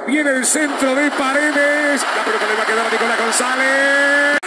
Viene el centro de Paredes. La pelota le va a quedar a Nicolás González.